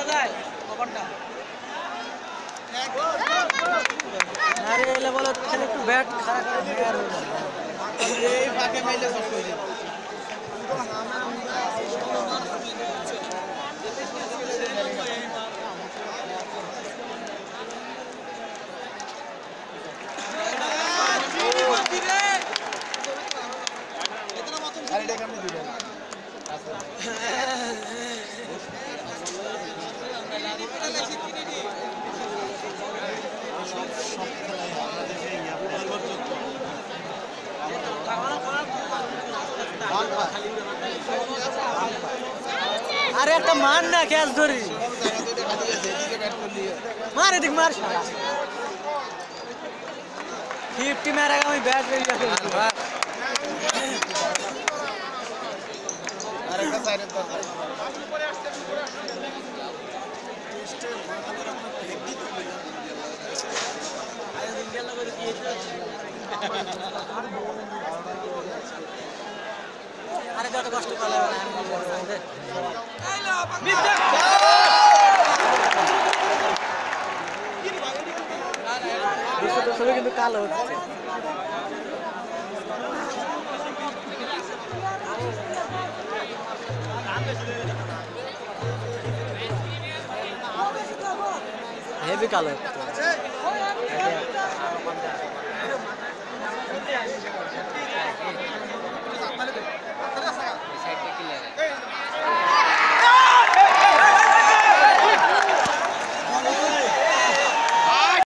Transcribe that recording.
আরে এলে বলো ছেলে একটু ব্যাট খারাপ করে এই ফাঁকে মাইলে সব করে দিল আরে এটা কেমন দিবেন আরে একটা মার না ক্যাচ ধরি মার এদিক মার 50 মারা আমি ব্যাট বেরিয়ে ফেলছি আরেকটা সাইডে দরকার আরে যত কষ্ট করলে কিন্তু কালো হচ্ছে হেভি কালো